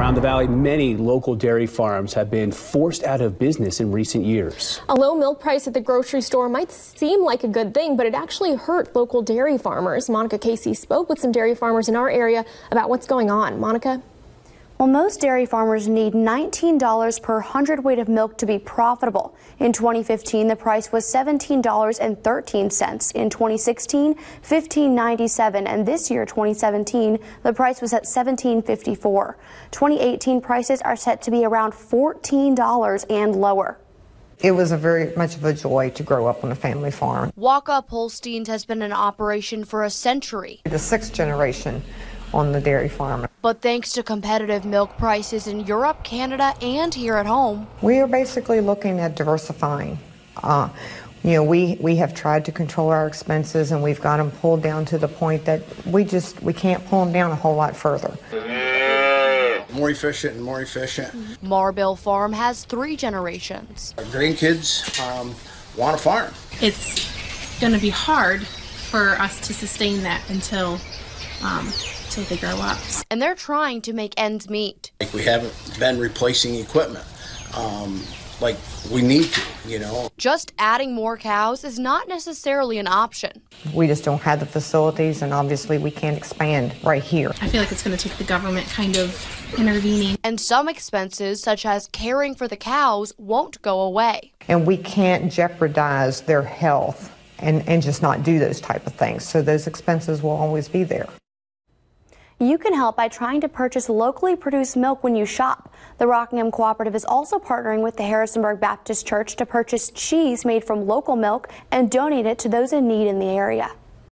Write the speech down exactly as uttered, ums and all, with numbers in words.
Around the valley, many local dairy farms have been forced out of business in recent years. A low milk price at the grocery store might seem like a good thing, but it actually hurt local dairy farmers. Monica Casey spoke with some dairy farmers in our area about what's going on. Monica? Well, most dairy farmers need nineteen dollars per hundredweight of milk to be profitable. In twenty fifteen, the price was seventeen dollars and thirteen cents. In twenty sixteen, fifteen ninety-seven, and this year, twenty seventeen, the price was at seventeen fifty-four. twenty eighteen prices are set to be around fourteen dollars and lower. It was a very much of a joy to grow up on a family farm. Walk-Up Holsteins has been in operation for a century. The sixth generation on the dairy farm. But thanks to competitive milk prices in Europe, Canada, and here at home, we are basically looking at diversifying. Uh, you know, we, we have tried to control our expenses, and we've got them pulled down to the point that we just, we can't pull them down a whole lot further. More efficient and more efficient. Mar-Bil Farm has three generations. Our grandkids um, want a farm. It's going to be hard for us to sustain that until um, until they grow up. And they're trying to make ends meet. Like we haven't been replacing equipment um, like we need to, you know. Just adding more cows is not necessarily an option. We just don't have the facilities, and obviously we can't expand right here. I feel like it's going to take the government kind of intervening. And some expenses, such as caring for the cows, won't go away. And we can't jeopardize their health and, and just not do those type of things. So those expenses will always be there. You can help by trying to purchase locally produced milk when you shop. The Rockingham Cooperative is also partnering with the Harrisonburg Baptist Church to purchase cheese made from local milk and donate it to those in need in the area.